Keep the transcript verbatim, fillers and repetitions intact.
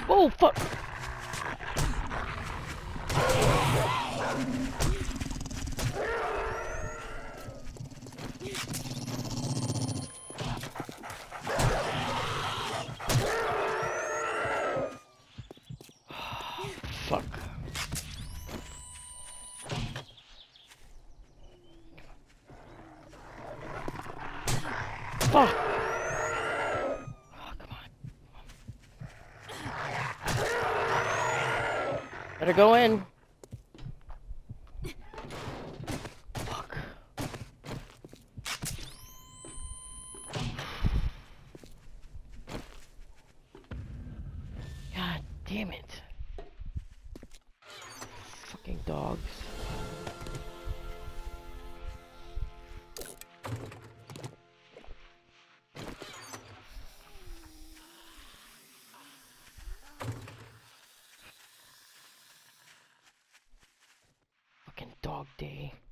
Oh, fuck! Fuck. Fuck! Oh, come on. Better go in. Fuck. God damn it. Fucking dogs. Fucking dog day.